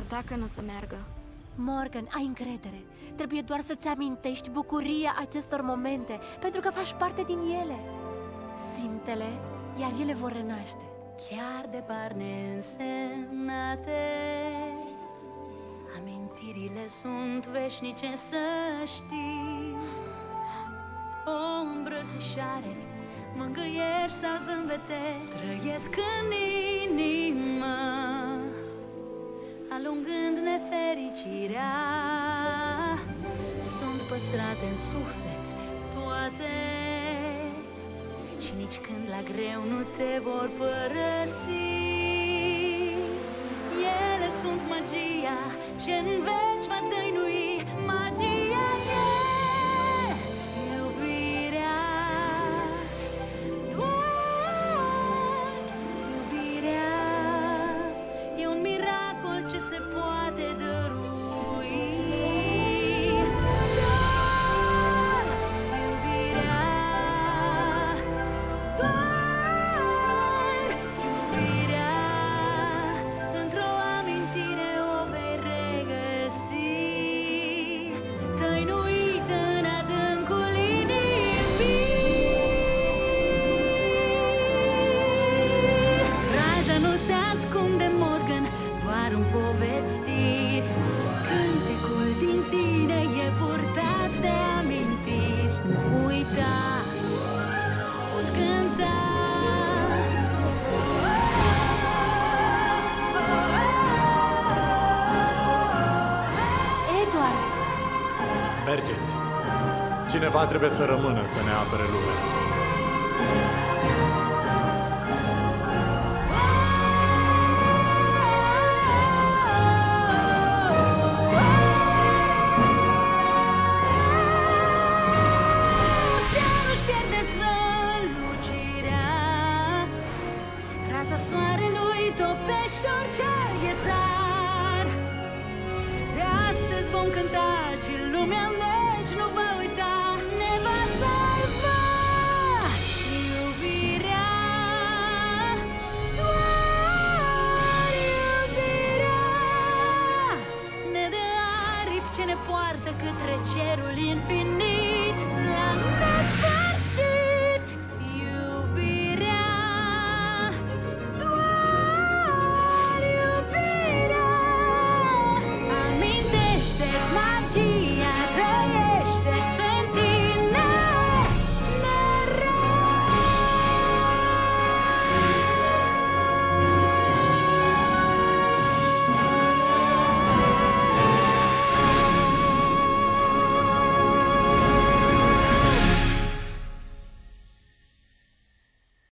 ta că nu o să meargă. Morgan, ai încredere. Trebuie doar să-ți amintești bucuria acestor momente, pentru că faci parte din ele. Simte-le, iar ele vor renaște. Chiar de par neînsemnate, amintirile sunt veșnice, să știi. O îmbrățișare, mângâieri sau zâmbete trăiesc în inimă, alungând-ne fericirea. Sunt păstrate în suflet toate, și nici când la greu nu te vor părăsi. Ele sunt magia ce-n veci va dăinui. Magia e iubirea, doar iubirea. E un miracol ce se poate dărui. Mergeți! Cineva trebuie să rămână să ne apere lumea. Nu-și pierde strălucirea, raza soarelui topește orice ghețar. De astăzi vom cânta și lumea nici nu va uita. Ne va salva iubirea, doar iubirea. Ne dă aripi ce ne poartă către cerul infinit, la nesfârșit. Iubirea, doar iubirea. Amintește-ți magia.